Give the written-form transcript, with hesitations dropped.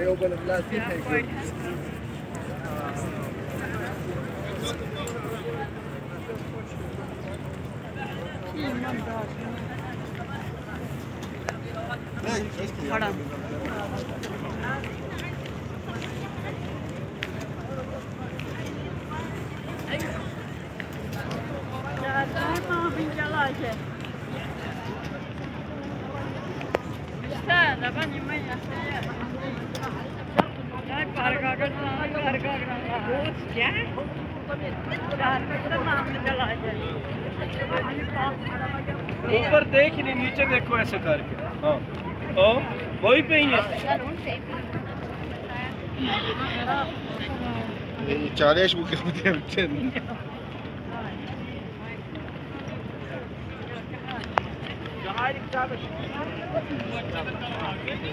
open a plastic thing. ऊपर देख नहीं, नीचे देखो ऐसे करके। हाँ, वही पे ही है। 40 bu kıyafetler. Hayır,